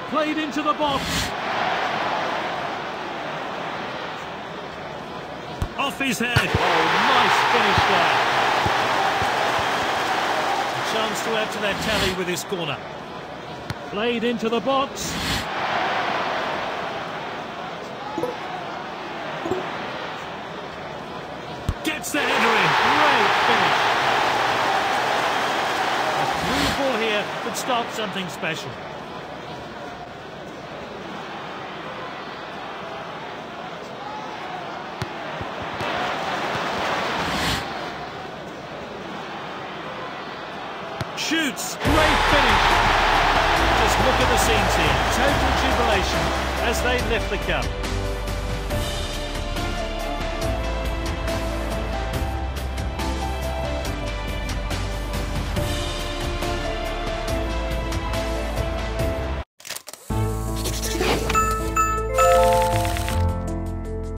Played into the box. Off his head. Oh, nice finish there. A chance to add to their tally with his corner. Played into the box. Gets the header in. Great finish. A through ball here could start something special. Shoots. Great finish. Just look at the scenes here. Total jubilation as they lift the cup.